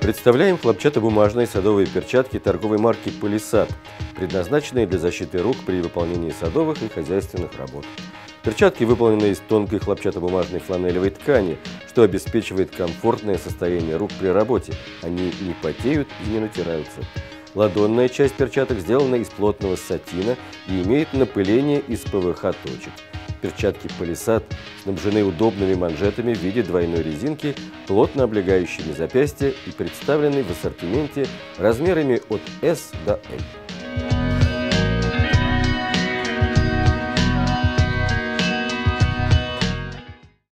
Представляем хлопчатобумажные садовые перчатки торговой марки «Полисад», предназначенные для защиты рук при выполнении садовых и хозяйственных работ. Перчатки выполнены из тонкой хлопчатобумажной фланелевой ткани, что обеспечивает комфортное состояние рук при работе. Они не потеют и не натираются. Ладонная часть перчаток сделана из плотного сатина и имеет напыление из ПВХ-точек. Перчатки «Полисад» снабжены удобными манжетами в виде двойной резинки, плотно облегающими запястья и представлены в ассортименте размерами от S до L.